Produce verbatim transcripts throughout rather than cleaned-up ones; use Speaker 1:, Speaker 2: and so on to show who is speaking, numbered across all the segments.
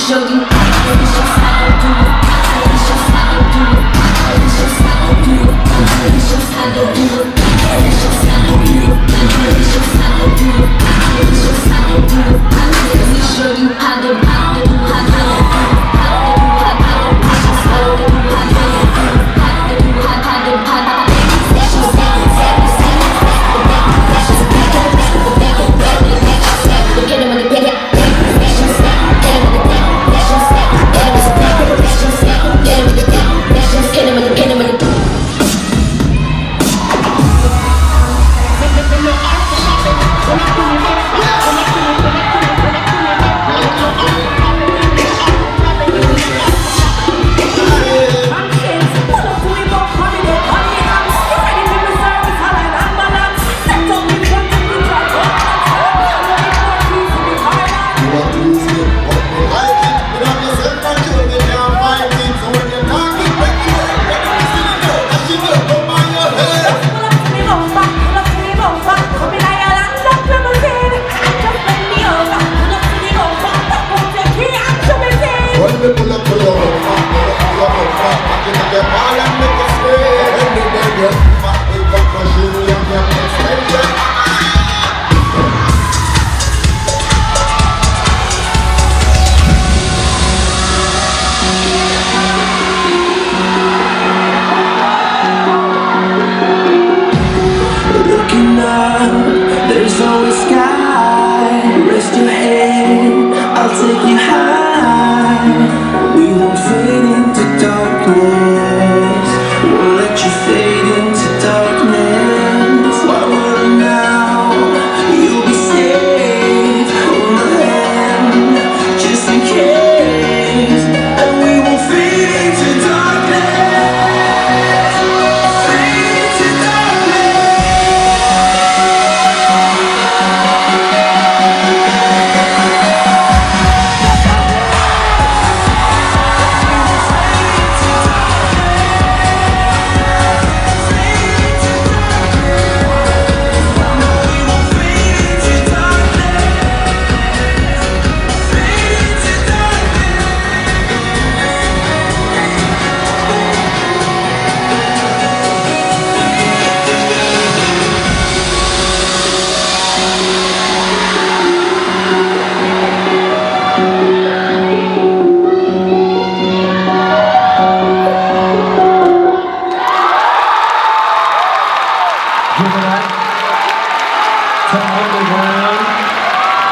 Speaker 1: show you. It's just how to do it. It's just how to do it. It's just how to do it. It's just how to do it. It's just how to do it. It's just how to do it. It's just how to do it. Let me show you how to how to do how to do how to do how to do. It's just how to do how to do how to do how to do how to do.
Speaker 2: There's always sky. Rest your head, I'll take you high. We won't fade into darkness. Won't let you fade into darkness. Why would now? You'll be safe. Hold my hand, just in case. And we won't fade into darkness. Fade into darkness.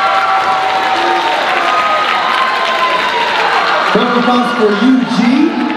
Speaker 3: Round of applause for U G.